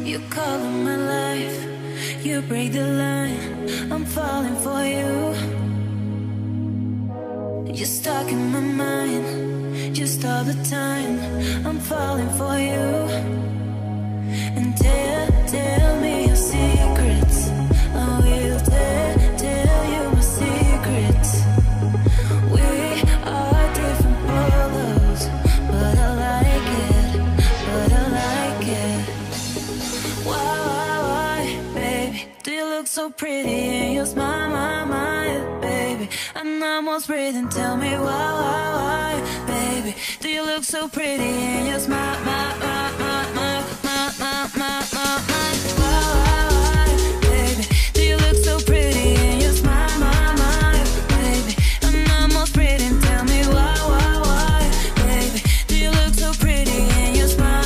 You color my life, you break the line, I'm falling for you. You're stuck in my mind, just all the time, I'm falling for you. And tell me your secrets, I will tell you my secrets. We are different polos, but I like it, but I like it. Why, baby, do you look so pretty and you smile, my, baby? I'm almost breathing, tell me why, baby, do you look so pretty and you smile, my, why, baby, do you look so pretty and you smile, my, baby? I'm almost breathing, tell me why, baby, do you look so pretty and you smile,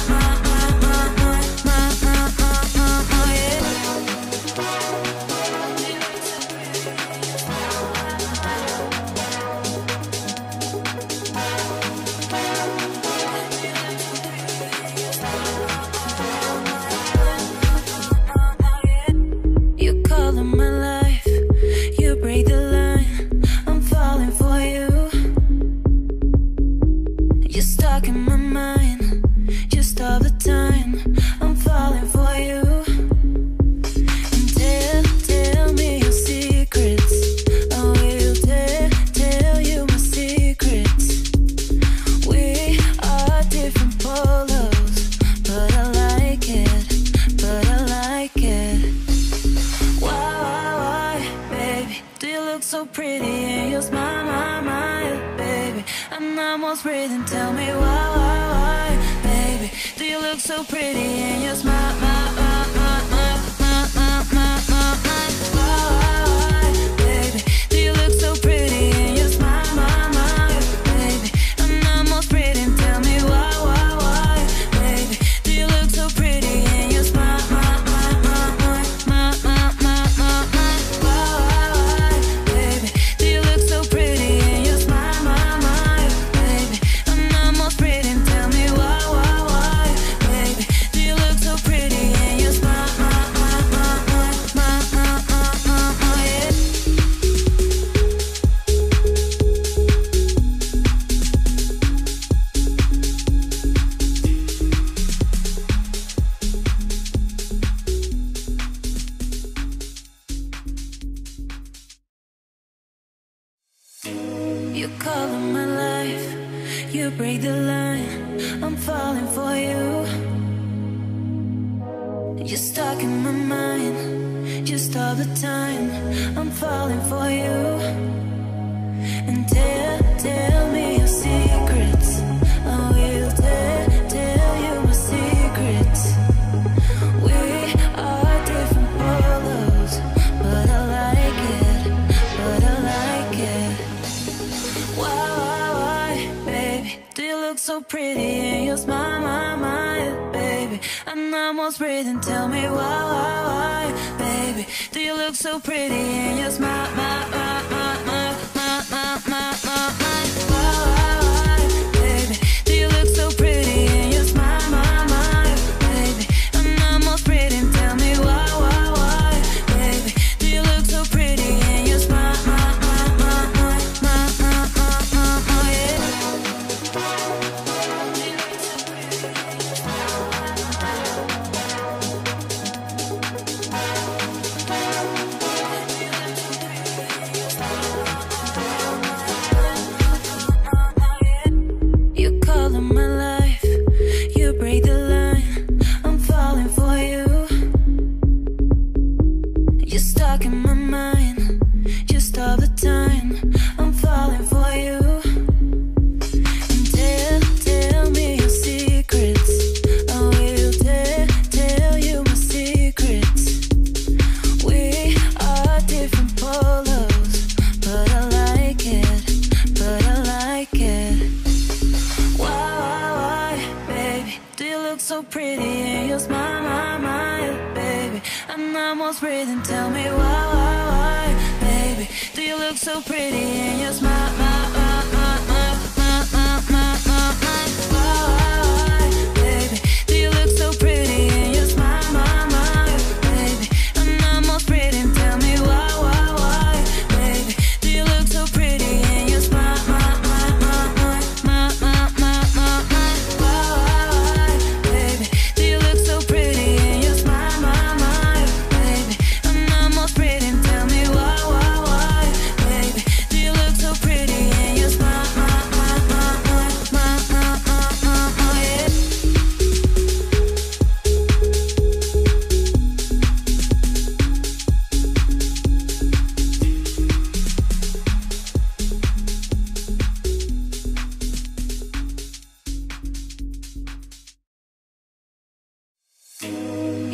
You color my life, you break the line, I'm falling for you. You're stuck in my mind, just all the time, I'm falling for you. And tell me your secrets, I will tell you my secrets. We are different polos, but I like it, but I like it. Why, baby, do you look so pretty and you smile, my, baby? I'm almost breathing, tell me why, baby, do you look so pretty and you smile, why, baby, do you look so pretty and you smile, baby? I'm almost breathing, tell me why, baby, do you look so pretty and you smile, baby, do you look so pretty and you smile, baby? I'm almost breathing, tell me why, baby, do you look so pretty and you smile, You color my life, you break the line, I'm falling for you. You're stuck in my mind, just all the time, I'm falling for you. And tell me your secrets, I will tell you my secrets. We are different polos, but I like it, but I like it. Why, baby, do you look so pretty and you smile, my, baby? I'm almost breathing, tell me why, baby, do you look so pretty and you smile, why, baby, do you look so pretty and you smile, baby? I'm almost breathing, tell me why, baby, do you look so pretty and you smile, You color my life, you break the line, I'm falling for you. You're stuck in my mind, just all the time, I'm falling for you. And tell me your secrets, I will tell you my secrets. We are different polos, but I like it, but I like it. Why, baby, do you look so pretty and you smile, my, baby? I'm almost breathing, tell me why, baby, do you look so pretty and you smile, why, baby, do you look so pretty and you smile,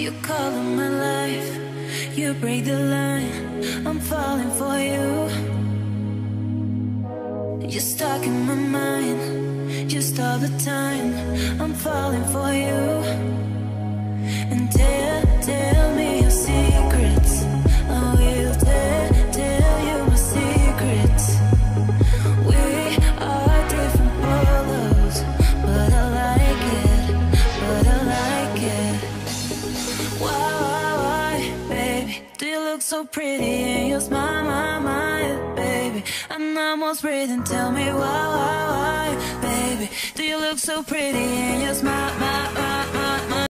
You color my life, you break the line. I'm falling for you. You're stuck in my mind, just all the time. I'm falling for you. And tell me your secrets. I will tell you my secrets. We are different polos, but I like it. Why, baby, do you look so pretty and you smile my baby? I'm almost breathing, tell me why, baby, do you look so pretty and you smile my